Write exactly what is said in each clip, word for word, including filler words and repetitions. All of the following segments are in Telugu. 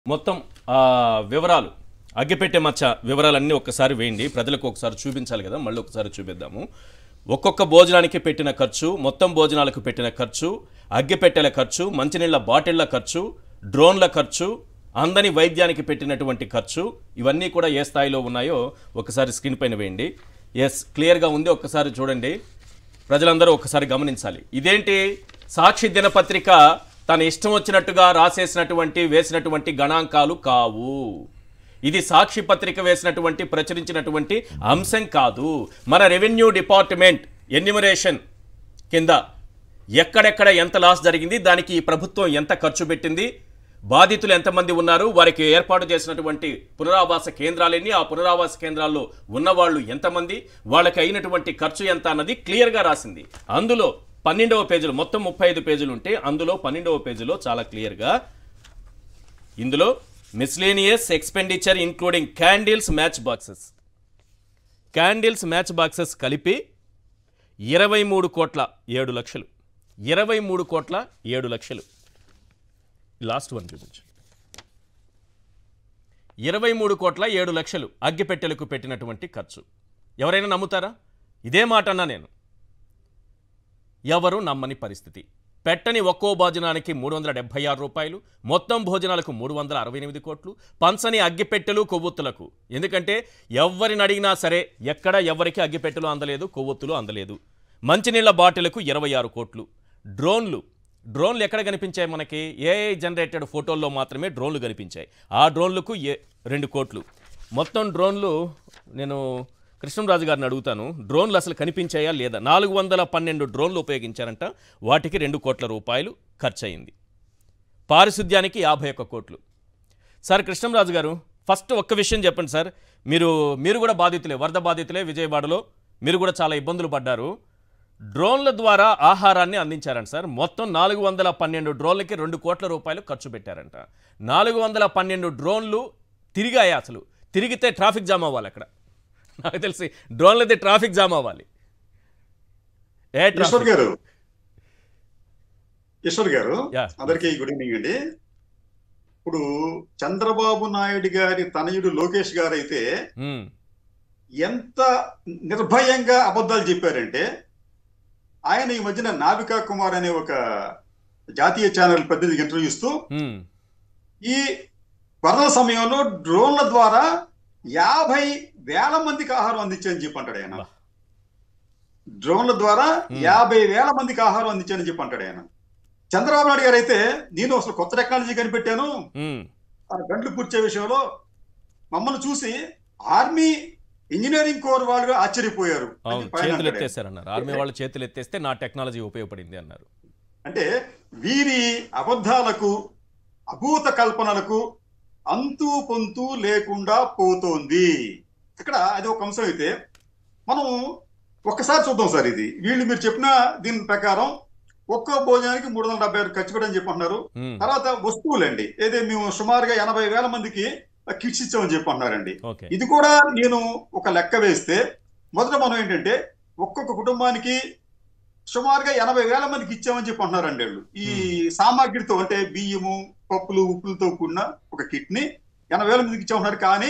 మొత్తం వివరాలు అగ్గిపెట్టె మచ్చ వివరాలన్నీ ఒక్కసారి వేయండి ప్రజలకు ఒకసారి చూపించాలి కదా మళ్ళీ ఒకసారి చూపిద్దాము ఒక్కొక్క భోజనానికి పెట్టిన ఖర్చు మొత్తం భోజనాలకు పెట్టిన ఖర్చు అగ్గిపెట్టెల ఖర్చు మంచినీళ్ళ బాటిళ్ల ఖర్చు డ్రోన్ల ఖర్చు అందని వైద్యానికి పెట్టినటువంటి ఖర్చు ఇవన్నీ కూడా ఏ స్థాయిలో ఉన్నాయో ఒకసారి స్క్రీన్ పైన వేయండి ఎస్ క్లియర్గా ఉంది ఒక్కసారి చూడండి ప్రజలందరూ ఒకసారి గమనించాలి ఇదేంటి సాక్షి దినపత్రిక తన ఇష్టం వచ్చినట్టుగా రాసేసినటువంటి వేసినటువంటి గణాంకాలు కావు ఇది సాక్షి పత్రిక వేసినటువంటి ప్రచురించినటువంటి అంశం కాదు మన రెవెన్యూ డిపార్ట్మెంట్ ఎన్యూమరేషన్ కింద ఎక్కడెక్కడ ఎంత లాస్ జరిగింది దానికి ఈ ప్రభుత్వం ఎంత ఖర్చు పెట్టింది బాధితులు ఎంతమంది ఉన్నారు వారికి ఏర్పాటు చేసినటువంటి పునరావాస కేంద్రాలన్నీ ఆ పునరావాస కేంద్రాల్లో ఉన్నవాళ్ళు ఎంతమంది వాళ్ళకి అయినటువంటి ఖర్చు ఎంత అన్నది క్లియర్గా రాసింది అందులో పన్నెండవ పేజీలో మొత్తం ముప్పై ఐదు పేజీలు ఉంటే అందులో పన్నెండవ పేజీలో చాలా క్లియర్గా ఇందులో miscellaneous expenditure including candles match boxes candles match boxes కలిపి ఇరవై మూడు కోట్ల ఏడు లక్షలు ఇరవై మూడు కోట్ల ఏడు లక్షలు లాస్ట్ వన్ చూపించు ఇరవై మూడు కోట్ల ఏడు లక్షలు అగ్గిపెట్టెలకు పెట్టినటువంటి ఖర్చు ఎవరైనా నమ్ముతారా ఇదే మాట అన్నా నేను ఎవరు నమ్మని పరిస్థితి పెట్టని ఒక్కో భోజనానికి మూడు వందల డెబ్బై ఆరు రూపాయలు మొత్తం భోజనాలకు మూడు వందల అరవై ఎనిమిది కోట్లు పంచని అగ్గిపెట్టెలు కొవ్వొత్తులకు ఎందుకంటే ఎవరిని అడిగినా సరే ఎక్కడ ఎవరికి అగ్గిపెట్టెలు అందలేదు కొవ్వొత్తులు అందలేదు మంచినీళ్ళ బాటిలకు ఇరవై ఆరు కోట్లు డ్రోన్లు డ్రోన్లు ఎక్కడ కనిపించాయి మనకి ఏఐ జనరేటెడ్ ఫోటోల్లో మాత్రమే డ్రోన్లు కనిపించాయి ఆ డ్రోన్లకు ఏ రెండు కోట్లు మొత్తం డ్రోన్లు నేను కృష్ణంరాజు గారిని అడుగుతాను డ్రోన్లు అసలు కనిపించాయా లేదా నాలుగు వందల పన్నెండు డ్రోన్లు ఉపయోగించారంట వాటికి రెండు కోట్ల రూపాయలు ఖర్చు అయింది పారిశుద్ధ్యానికి యాభై ఒక్క కోట్లు సార్ కృష్ణంరాజు గారు ఫస్ట్ ఒక్క విషయం చెప్పండి సార్ మీరు మీరు కూడా బాధితులే వరద బాధితులే విజయవాడలో మీరు కూడా చాలా ఇబ్బందులు పడ్డారు డ్రోన్ల ద్వారా ఆహారాన్ని అందించారంట సార్ మొత్తం నాలుగు వందల పన్నెండు డ్రోన్లకి రెండు కోట్ల రూపాయలు ఖర్చు పెట్టారంట నాలుగు వందల పన్నెండు డ్రోన్లు తిరిగాయి అసలు తిరిగితే ట్రాఫిక్ జామ్ అవ్వాలి అక్కడ నాకు తెలిసి డ్రోన్లు అయితే ట్రాఫిక్ జామ్ అవ్వాలి ఈశ్వర్ గారు ఈశ్వర్ గారు అందరికీ గుడ్ ఈవినింగ్ అండి ఇప్పుడు చంద్రబాబు నాయుడు గారి తనయుడు లోకేష్ గారు అయితే ఎంత నిర్భయంగా అబద్ధాలు చెప్పారంటే ఆయన ఈ మధ్యన నావికా కుమార్ అనే ఒక జాతీయ ఛానల్ ప్రతినిధికి ఇంటర్వ్యూ ఇస్తూ ఈ వరద సమయంలో డ్రోన్ల ద్వారా యాభై వేల మందికి ఆహారం అందించాయని చెప్పి అంటాడు ఆయన డ్రోన్ల ద్వారా యాభై వేల మందికి ఆహారం అందించానని చెప్పి అంటాడు ఆయన చంద్రబాబు నాయుడు గారు అయితే నేను అసలు కొత్త టెక్నాలజీ కనిపెట్టాను ఆ గంటలు పూర్చే విషయంలో మమ్మల్ని చూసి ఆర్మీ ఇంజనీరింగ్ కోర్ వాళ్ళు ఆశ్చర్యపోయారు చేతులు ఎత్తేసారన్నారు ఆర్మీ వాళ్ళు చేతులు ఎత్తేస్తే నా టెక్నాలజీ ఉపయోగపడింది అన్నారు అంటే వీరి అబద్ధాలకు అభూత కల్పనలకు అంతు పొంతు లేకుండా పోతోంది ఇక్కడ అది ఒక అంశం అయితే మనం ఒక్కసారి చూద్దాం సార్ ఇది వీళ్ళు మీరు చెప్పిన దీని ప్రకారం ఒక్కో భోజనానికి మూడు వందల డెబ్బై ఆరు ఖర్చు పెట్టని చెప్పంటున్నారు తర్వాత వస్తువులండి ఏదే మేము సుమారుగా ఎనభై వేల మందికి కిట్స్ ఇచ్చామని చెప్పి అంటున్నారండి ఇది కూడా నేను ఒక లెక్క వేస్తే మొదట మనం ఏంటంటే ఒక్కొక్క కుటుంబానికి సుమారుగా ఎనభై వేల మందికి ఇచ్చామని చెప్పి అంటున్నారండి వాళ్ళు ఈ సామాగ్రితో అంటే బియ్యము పప్పులు ఉప్పులతో కూడిన ఒక కిట్ ని ఎనభై వేల మందికి ఇచ్చామన్నారు కానీ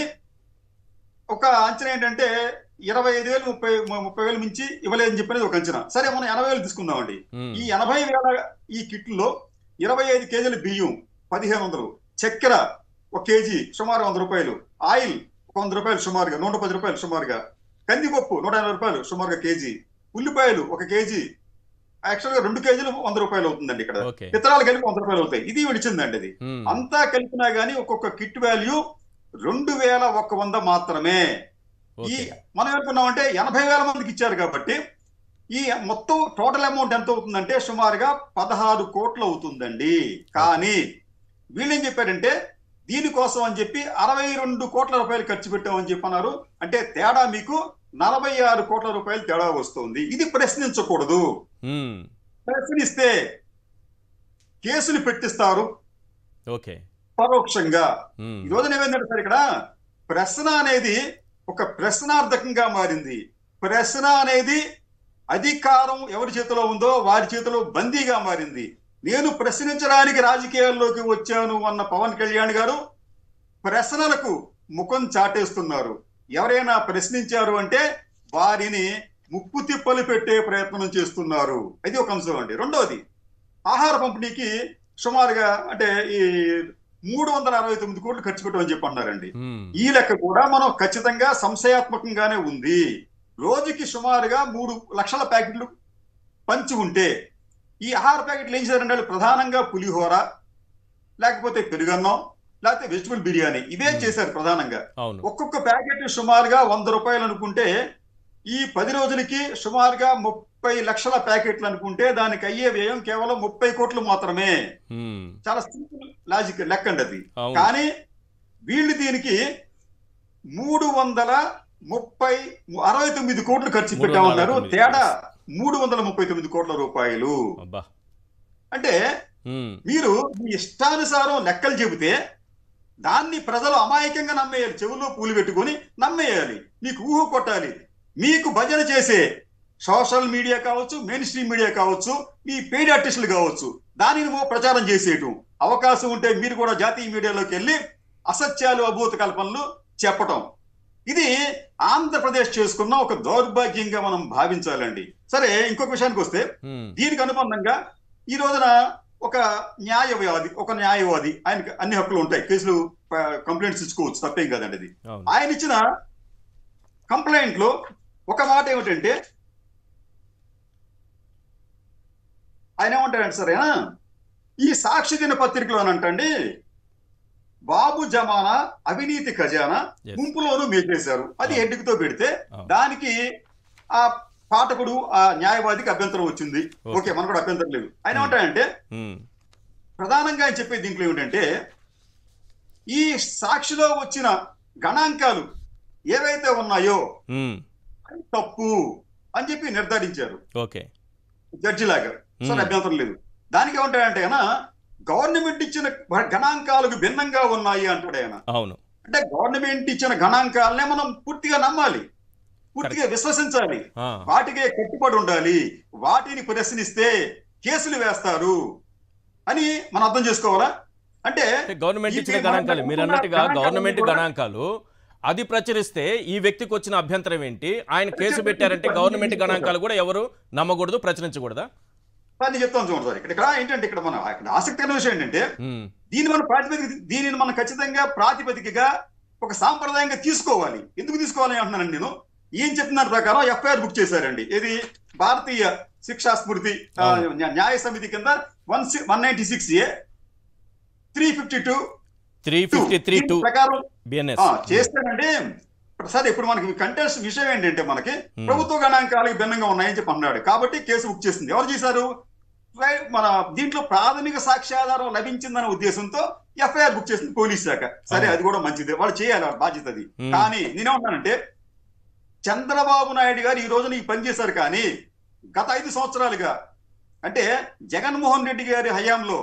ఒక అంచనా ఏంటంటే ఇరవై ఐదు వేలు ముప్పై ముప్పై వేలు మించి ఇవ్వలేదని చెప్పినది ఒక అంచనా సరే మనం ఎనభై వేలు తీసుకుందామండి ఈ ఎనభై వేల ఈ కిట్లో ఇరవై ఐదు కేజీల బియ్యం పదిహేను వందలు చక్కెర ఒక కేజీ సుమారు వంద రూపాయలు ఆయిల్ ఒక వంద రూపాయలు సుమారుగా నూట పది రూపాయలు సుమారుగా కందిపప్పు నూట ఎనభై రూపాయలు సుమారుగా కేజీ ఉల్లిపాయలు ఒక కేజీ యాక్చువల్ గా రెండు కేజీలు వంద రూపాయలు అవుతుందండి ఇక్కడ ఇతరాలు కలిపి వంద రూపాయలు అవుతాయి ఇది విడిచిందండి అది అంతా కలిపినా గానీ ఒక్కొక్క కిట్ వాల్యూ రెండు వేల ఒక్క వంద మాత్రమే ఈ మనం ఏమనుకున్నామంటే ఎనభై వేల మందికి ఇచ్చారు కాబట్టి ఈ మొత్తం టోటల్ అమౌంట్ ఎంత అవుతుందంటే సుమారుగా పదహారు కోట్లు అవుతుందండి కానీ వీళ్ళు ఏం చెప్పారంటే దీనికోసం అని చెప్పి అరవై రెండు కోట్ల రూపాయలు ఖర్చు పెట్టామని చెప్పి అన్నారు అంటే తేడా మీకు నలభై ఆరు కోట్ల రూపాయలు తేడా వస్తుంది ఇది ప్రశ్నించకూడదు ప్రశ్నిస్తే కేసులు పెట్టిస్తారు పరోక్షంగా ఈ రోజున ఏమైందంటే సార్ ఇక్కడ ప్రశ్న అనేది ఒక ప్రశ్నార్థకంగా మారింది ప్రశ్న అనేది అధికారం ఎవరి చేతిలో ఉందో వారి చేతిలో బందీగా మారింది నేను ప్రశ్నించడానికి రాజకీయాల్లోకి వచ్చాను అన్న పవన్ కళ్యాణ్ గారు ప్రశ్నలకు ముఖం చాటేస్తున్నారు. ఎవరైనా ప్రశ్నించారు అంటే వారిని ముప్పు తిప్పలు పెట్టే ప్రయత్నం చేస్తున్నారు. ఇది ఒక అంశం అండి. రెండవది, ఆహార పంపిణీకి సుమారుగా అంటే ఈ మూడు వందల అరవై తొమ్మిది కోట్లు ఖర్చు పెట్టమని చెప్పి అన్నారండి. ఈ లెక్క కూడా మనం ఖచ్చితంగా సంశయాత్మకంగానే ఉంది. రోజుకి సుమారుగా మూడు లక్షల ప్యాకెట్లు పంచి ఉంటే ఈ ఆహార ప్యాకెట్లు ఏం చేశారంటే ప్రధానంగా పులిహోర, లేకపోతే పెరుగన్నం, లేకపోతే వెజిటబుల్ బిర్యానీ, ఇవే చేశారు ప్రధానంగా. ఒక్కొక్క ప్యాకెట్ సుమారుగా వంద రూపాయలు అనుకుంటే ఈ పది రోజులకి సుమారుగా ముప్పై లక్షల ప్యాకెట్లు అనుకుంటే దానికి అయ్యే వ్యయం కేవలం ముప్పై కోట్లు మాత్రమే. చాలా సింపుల్ లాజిక్ లెక్క అండి అది. కానీ వీళ్ళు దీనికి మూడు వందల ముప్పై అరవై తొమ్మిది కోట్లు ఖర్చు పెట్టామన్నారు. తేడా మూడు వందల ముప్పై తొమ్మిది కోట్ల రూపాయలు. అంటే మీరు మీ ఇష్టానుసారం లెక్కలు చెబితే దాన్ని ప్రజలు అమాయకంగా నమ్మేయాలి. చెవుల్లో పూలు పెట్టుకొని నమ్మేయాలి. మీకు ఊహ కొట్టాలి. మీకు భజన చేసే సోషల్ మీడియా కావచ్చు, మెయిన్ స్ట్రీమ్ మీడియా కావచ్చు, మీ పెయిడ్ ఆర్టిస్టులు కావచ్చు, దానిని ప్రచారం చేసేయటం. అవకాశం ఉంటే మీరు కూడా జాతీయ మీడియాలోకి వెళ్ళి అసత్యాలు, అభూత కల్పనలు చెప్పటం. ఇది ఆంధ్రప్రదేశ్ చేసుకున్న ఒక దౌర్భాగ్యంగా మనం భావించాలండి. సరే, ఇంకొక విషయానికి వస్తే దీనికి అనుబంధంగా ఈ రోజున ఒక న్యాయవాది ఒక న్యాయవాది ఆయనకి అన్ని హక్కులు ఉంటాయి. కేసులు కంప్లైంట్స్ ఇచ్చుకోవచ్చు, తప్పేం కాదండి అది. ఆయన ఇచ్చిన కంప్లైంట్ లో ఒక మాట ఏమిటంటే ఆయన ఏమంటారంటే సరేనా, ఈ సాక్షి దిన పత్రికలో అనంటండి బాబు జమానా అవినీతి ఖజానా గుంపులోనూ మేచేశారు. అది హెడ్డుతో పెడితే దానికి ఆ పాఠకుడు ఆ న్యాయవాదికి అభ్యంతరం వచ్చింది. ఓకే, మనకు కూడా అభ్యంతరం లేదు. ఆయన ఏమంటాడంటే ప్రధానంగా ఆయన చెప్పే దీంట్లో ఏమిటంటే ఈ సాక్షిలో వచ్చిన గణాంకాలు ఏవైతే ఉన్నాయో అది తప్పు అని చెప్పి నిర్ధారించారు. ఓకే, జడ్జి లాగా. సో అభ్యంతరం లేదు. దానికి ఏమంటాడంటే ఆయన గవర్నమెంట్ ఇచ్చిన గణాంకాలకు భిన్నంగా ఉన్నాయి అంటాడు ఆయన. అవును, అంటే గవర్నమెంట్ ఇచ్చిన గణాంకాలనే మనం పూర్తిగా నమ్మాలి, పూర్తిగా విశ్వసించాలి, వాటికే కట్టుబడి ఉండాలి. వాటిని ప్రశ్నిస్తే కేసులు వేస్తారు అని మనం అర్థం చేసుకోవాలా? అంటే గవర్నమెంట్ ఇచ్చిన గణాంకాలు మీరు అన్నట్టుగా గవర్నమెంట్ గణాంకాలు అది ప్రచురిస్తే ఈ వ్యక్తికి వచ్చిన అభ్యంతరం ఏంటి? ఆయన కేసు పెట్టారంటే గవర్నమెంట్ గణాంకాలు కూడా ఎవరు నమ్మకూడదు, ప్రచురించకూడదా? నేను చెప్తాను చూడండి సార్. ఇక్కడ ఇక్కడ ఏంటంటే ఇక్కడ మన ఆసక్తికరమైన విషయం ఏంటంటే దీని మన ప్రాతిపదిక దీనిని మనం ఖచ్చితంగా ప్రాతిపదికగా ఒక సాంప్రదాయంగా తీసుకోవాలి. ఎందుకు తీసుకోవాలి అంటున్నానండి నేను. ఏం చెప్పిన ప్రకారం ఎఫ్ఐఆర్ బుక్ చేశారండి. ఇది భారతీయ శిక్షా స్మృతి న్యాయ సమితి కింద one one ninety six A three fifty two three fifty three two ప్రకారం చేస్తానండి. సరే, ఇప్పుడు మనకి కంటెస్ట్ విషయం ఏంటంటే మనకి ప్రభుత్వ గణాంకాలకు భిన్నంగా ఉన్నాయని చెప్పి అన్నాడు కాబట్టి కేసు బుక్ చేసింది. ఎవరు చేశారు? మన దీంట్లో ప్రాథమిక సాక్ష్యాధారం లభించిందనే ఉద్దేశంతో ఎఫ్ఐఆర్ బుక్ చేసింది పోలీస్ శాఖ. సరే, అది కూడా మంచిది, వాళ్ళు చేయాలి, వాళ్ళ బాధ్యత అది. కానీ నేనేమన్నానంటే చంద్రబాబు నాయుడు గారు ఈ రోజున ఈ పని చేశారు. కానీ గత ఐదు సంవత్సరాలుగా అంటే జగన్మోహన్ రెడ్డి గారి హయాంలో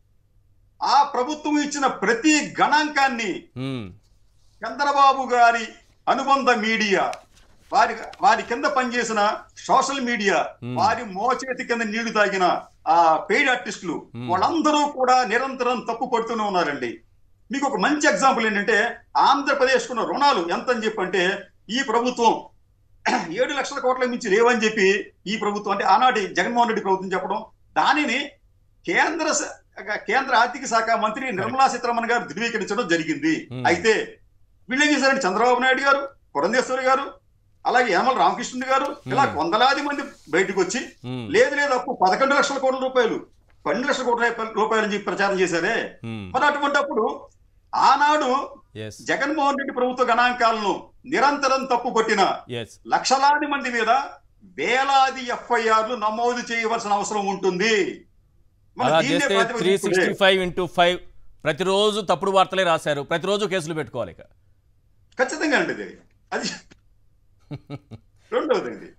ఆ ప్రభుత్వం ఇచ్చిన ప్రతి గణాంకాన్ని చంద్రబాబు గారి అనుబంధ మీడియా, వారి వారి కింద పనిచేసిన సోషల్ మీడియా, వారి మోచేతి కింద నీళ్లు తాగిన ఆ పెయిడ్ ఆర్టిస్టులు వాళ్ళందరూ కూడా నిరంతరం తప్పు పడుతూనే ఉన్నారండి. మీకు ఒక మంచి ఎగ్జాంపుల్ ఏంటంటే ఆంధ్రప్రదేశ్ కున్న రుణాలు ఎంత అని చెప్పి అంటే ఈ ప్రభుత్వం ఏడు లక్షల కోట్ల మించి లేవని చెప్పి ఈ ప్రభుత్వం అంటే ఆనాటి జగన్మోహన్ రెడ్డి ప్రభుత్వం చెప్పడం, దానిని కేంద్ర కేంద్ర ఆర్థిక శాఖ మంత్రి నిర్మలా సీతారామన్ గారు ధృవీకరించడం జరిగింది. అయితే వీళ్ళు ఏం చేశారంటే చంద్రబాబు నాయుడు గారు, పురంధేశ్వరి గారు, అలాగే యనమల రామకృష్ణుడు గారు ఇలా వందలాది మంది బయటకు వచ్చి లేదు లేదు అప్పు పదకొండు లక్షల కోట్ల రూపాయలు పన్నెండు లక్షల కోట్ల రూపాయలు చెప్పి ప్రచారం చేశారే. మరి అటువంటిప్పుడు ఆనాడు జగన్మోహన్ రెడ్డి ప్రభుత్వ గణాంకాలను నిరంతరం తప్పు పట్టిన లక్షలాది మంది మీద వేలాది ఎఫ్ఐఆర్లు నమోదు చేయవలసిన అవసరం ఉంటుంది. ప్రతిరోజు తప్పుడు వార్తలే రాశారు, ప్రతిరోజు కేసులు పెట్టుకోవాలి. ఖచ్చితంగా అండి అది. రెండవదండి